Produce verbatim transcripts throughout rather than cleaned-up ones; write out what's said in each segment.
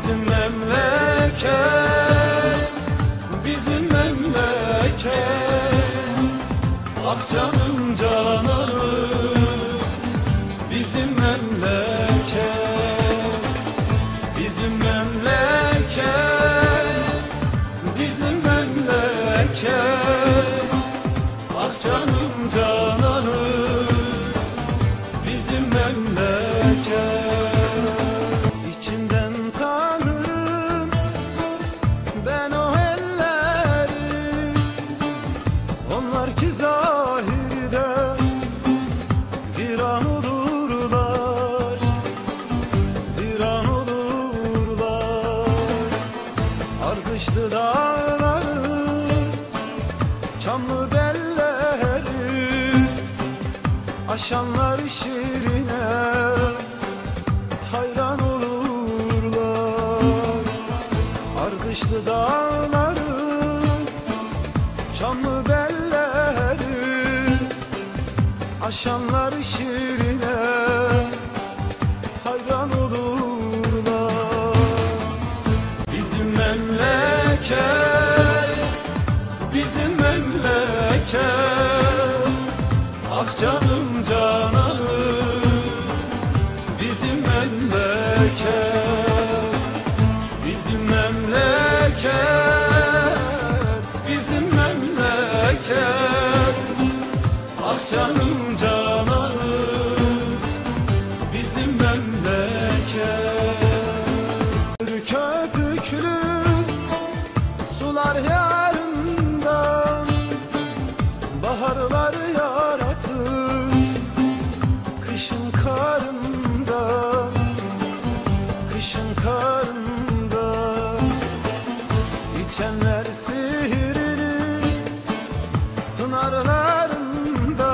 Bizim memleket, bizim memleket. Ah canım cananım, bizim memleket. Bizim memleket, bizim memleket. Ah canım cananım, bizim memleket. İçimden tanırım ben o elleri, onlar ki zahirde viran olurlar, viran olurlar. Ardışlı dağları, çamlı belleri, aşanlar şirine hayran olurlar. Ardışlı dağları, çamlı belleri, aşanlar şirine hayran olurlar. Bizim memleket, bizim memleket. Ah canım cananım, bizim memleket. Bizim memleket, bizim memleket. Ah canım cananım, bizim memleket. Köpüklü sular yarından baharlar yaratır, kışın karında, kışın karında. İçenler sihirli pınarlarında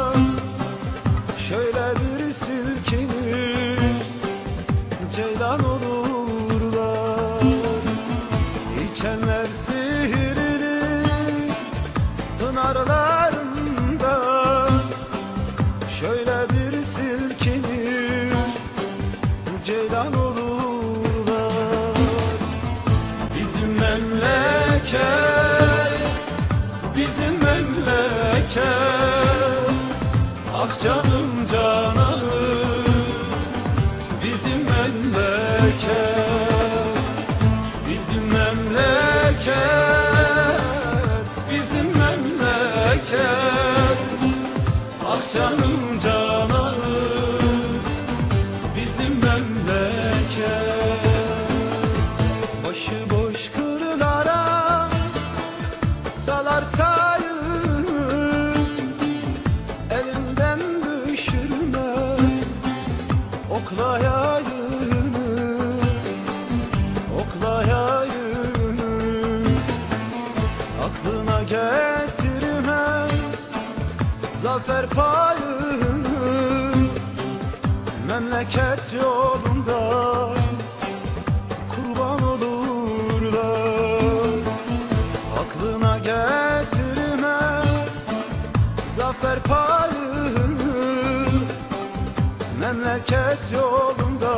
şöyle bir silkinir, ceylan olurlar. İçenler sihirli pınarlarında şöyle bir silkinir, ceylan olurlar. Bizim memleket, bizim memleket. Ah canım cananım, bizim memleket. Bizim memleket, bizim memleket. Ah canım cananım, bizim memleket. Başıboş kırlara salar tayını, elinden düşürmez oklayayını, oklayayını. Aklına getirmez zafer payını, memleket yolunda kurban olurlar. Aklına getirmez zafer payını, memleket yolunda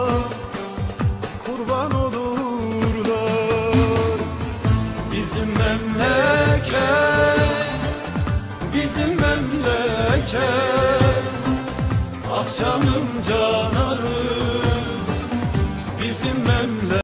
kurban olurlar. Bizim memleket, bizim memleket. Ah canım cananım, bizim memleket.